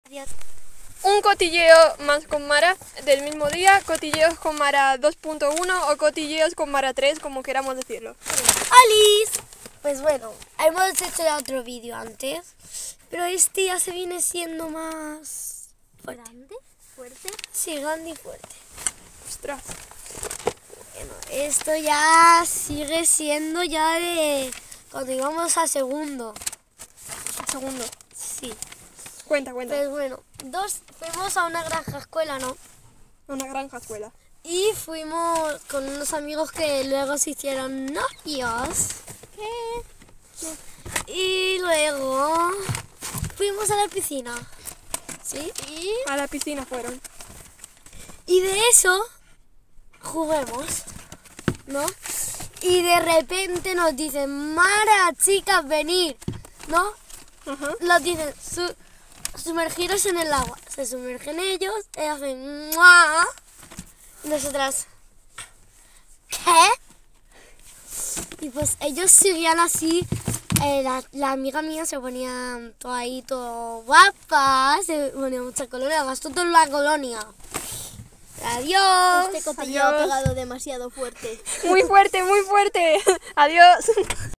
Adiós. Un cotilleo más con Mara del mismo día, cotilleos con Mara 2.1 o cotilleos con Mara 3, como queramos decirlo. ¡Alice! Pues bueno, hemos hecho ya otro vídeo antes, pero este ya se viene siendo más fuerte. ¿Grande? ¿Fuerte? Sí, grande y fuerte. Ostras. Bueno, esto ya sigue siendo ya de cuando íbamos a segundo. Un segundo. Sí. Cuenta. Pues bueno, fuimos a una granja escuela, ¿no? Una granja escuela. Y fuimos con unos amigos que luego se hicieron novios. Y luego fuimos a la piscina. ¿Sí? A la piscina fueron. Y de eso juguemos, ¿no? Y de repente nos dicen, Mara, chicas, venid, ¿no? Ajá. Nos dicen, sumergiros en el agua. Se sumergen ellos, hacen ¡mua! Y nosotras, ¿qué? Y pues ellos seguían así. La amiga mía se ponía todo ahí, todo guapa, se ponía mucha colonia, gastó toda la colonia. Adiós. Este cotilleo ha Adiós. pegado demasiado fuerte. Muy fuerte, muy fuerte. Adiós.